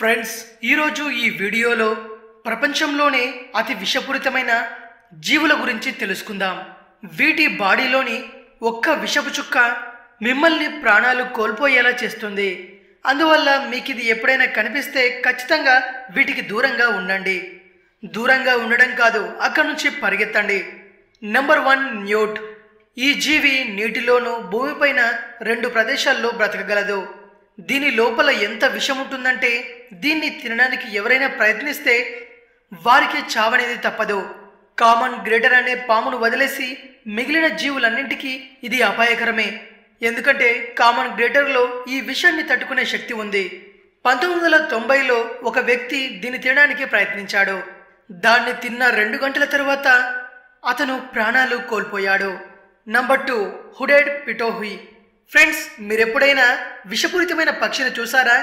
Friends ఈరోజు ఈ వీడియోలో ప్రపంచంలోనే అతి విషపూరితమైన జీవుల గురించి తెలుసుకుందాం. వీటి బాడీలోని ఒక్క విషపు చుక్క మిమ్మల్ని ప్రాణాలు కోల్పోయేలా చేస్తుంది. అందువల్ల మీకు ఇది ఎప్పుడైనా కనిపిస్తే ఖచ్చితంగా వీటికి దూరంగా ఉండండి. దూరంగా ఉండడం కాదు, అక్కడి నుంచి పరిగెత్తండి. నెంబర్ 1 న్యూట్. ఈ జీవి నీటిలోనూ భూమిపైన 2 ప్రదేశాల్లో బ్రతకగలదు. దీని లోపల ఎంత విషం ఉంటుందంటే దీన్ని తినడానికి ఎవరైనా ప్రయత్నిస్తే వారికి చావనేది తప్పదు. కామన్ గ్రేటర్ అనే పామును వదిలేసి మిగిలిన జీవులన్నింటికీ ఇది అపాయకరమే. ఎందుకంటే కామన్ గ్రేటర్లో ఈ విషాన్ని తట్టుకునే శక్తి ఉంది. 1990లో ఒక వ్యక్తి దీన్ని తినడానికి ప్రయత్నించాడు. దాన్ని తిన్న 2 గంటల తర్వాత అతను ప్రాణాలు కోల్పోయాడు. Number 2 hooded పిటోహుయి. ఫ్రెండ్స్, మీరెప్పుడైనా విషపూరితమైన పక్షిని చూసారా?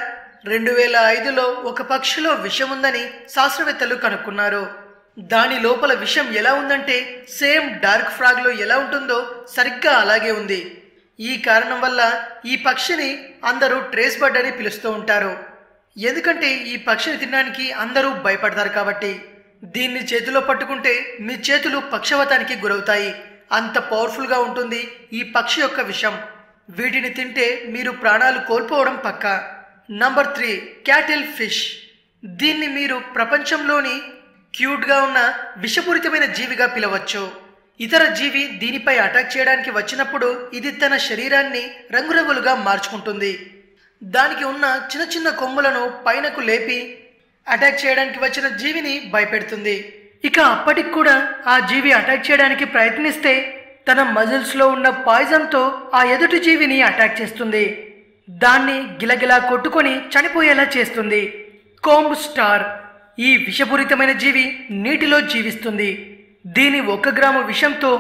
2005లో ఒక పక్షిలో విషం ఉందని శాస్త్రవేత్తలు కనుక్కున్నారు. దాని లోపల విషం ఎలా ఉందంటే సేమ్ డార్క్ ఫ్రాగ్లో ఎలా ఉంటుందో సరిగ్గా అలాగే ఉంది. ఈ కారణం వల్ల ఈ పక్షిని అందరూ ట్రేస్ బర్డ్ అని పిలుస్తూ ఉంటారు. ఎందుకంటే ఈ పక్షిని తినడానికి అందరూ భయపడతారు కాబట్టి. దీన్ని చేతిలో పట్టుకుంటే మీ చేతులు పక్షవాతానికి గురవుతాయి. అంత పవర్ఫుల్గా ఉంటుంది ఈ పక్షి యొక్క విషం. వీటిని తింటే మీరు ప్రాణాలు కోల్పోవడం పక్కా. Number 3 cattle fish. దీన్ని మీరు ప్రపంచంలోని క్యూట్గా ఉన్న విషపూరితమైన జీవిగా పిలవచ్చు. ఇతర జీవి దీనిపై అటాక్ చేయడానికి వచ్చినప్పుడు ఇది తన శరీరాన్ని రంగురంగులుగా మార్చుకుంటుంది. దానికి ఉన్న చిన్న చిన్న కొమ్ములను పైనకు లేపి అటాక్ చేయడానికి వచ్చిన జీవిని భయపెడుతుంది. ఇక అప్పటికి కూడా ఆ జీవి అటాక్ చేయడానికి ప్రయత్నిస్తే తన మజిల్స్లో ఉన్న పాయిజన్తో ఆ ఎదుటి జీవిని అటాక్ చేస్తుంది. దాన్ని గిలగిలా కొట్టుకొని చనిపోయేలా చేస్తుంది. Comb star. ఈ విషపూరితమైన జీవి నీటిలో జీవిస్తుంది. దీని 1 గ్రాము విషంతో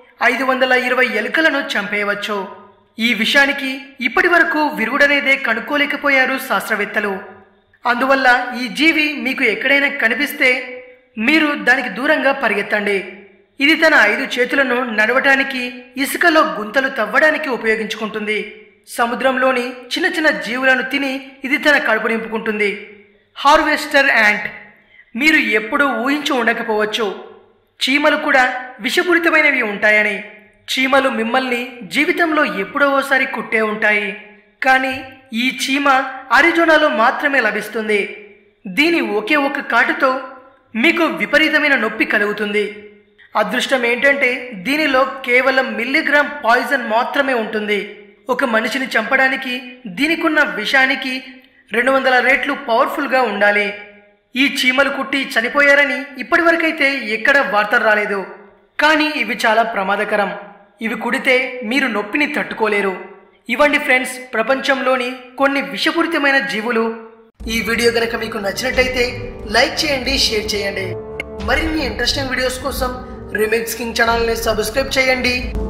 520 ఎలుకలను చంపేయవచ్చు. ఈ విషానికి ఇప్పటి వరకు విరుగుడనేదే కనుక్కోలేకపోయారు శాస్త్రవేత్తలు. అందువల్ల ఈ జీవి మీకు ఎక్కడైనా కనిపిస్తే మీరు దానికి దూరంగా పరిగెత్తండి. ఇది తన 5 చేతులను నడవటానికి, ఇసుకలో గుంతలు తవ్వడానికి ఉపయోగించుకుంటుంది. సముద్రంలోని చిన్న చిన్న జీవులను తిని ఇది తన కడుపు నింపుకుంటుంది. Harvester ant. మీరు ఎప్పుడూ ఊహించి ఉండకపోవచ్చు చీమలు కూడా విషపూరితమైనవి ఉంటాయని. చీమలు మిమ్మల్ని జీవితంలో ఎప్పుడో ఓసారి కుట్టే ఉంటాయి. కానీ ఈ చీమ అరిజోనాలో మాత్రమే లభిస్తుంది. దీని ఒకే ఒక్క కాటుతో మీకు విపరీతమైన నొప్పి కలుగుతుంది. అదృష్టం ఏంటంటే దీనిలో కేవలం మిల్లీగ్రామ్ పాయిజన్ మాత్రమే ఉంటుంది. ఒక మనిషిని చంపడానికి దీనికున్న విషానికి 200 రెట్లు పవర్ఫుల్గా ఉండాలి. ఈ చీమలు కుట్టి చనిపోయారని ఇప్పటివరకైతే ఎక్కడ వార్తలు రాలేదు. కానీ ఇవి చాలా ప్రమాదకరం. ఇవి కుడితే మీరు నొప్పిని తట్టుకోలేరు. ఇవ్వండి ఫ్రెండ్స్, ప్రపంచంలోని కొన్ని విషపూరితమైన జీవులు. ఈ వీడియో కనుక మీకు నచ్చినట్లయితే లైక్ చేయండి, షేర్ చేయండి. మరిన్ని ఇంట్రెస్టింగ్ వీడియోస్ కోసం రీమిక్స్ కింగ్ ఛానల్ని సబ్స్క్రైబ్ చేయండి.